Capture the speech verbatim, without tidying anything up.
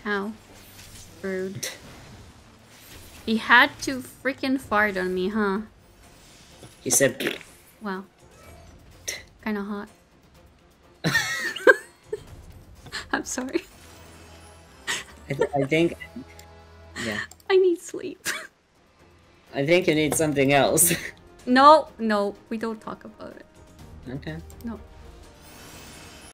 How? Rude. He had to freaking fart on me, huh? He said... Wow. Kinda hot. I'm sorry. I, th I think... Yeah. I need sleep. I think you need something else. No, no, we don't talk about it. Okay. No.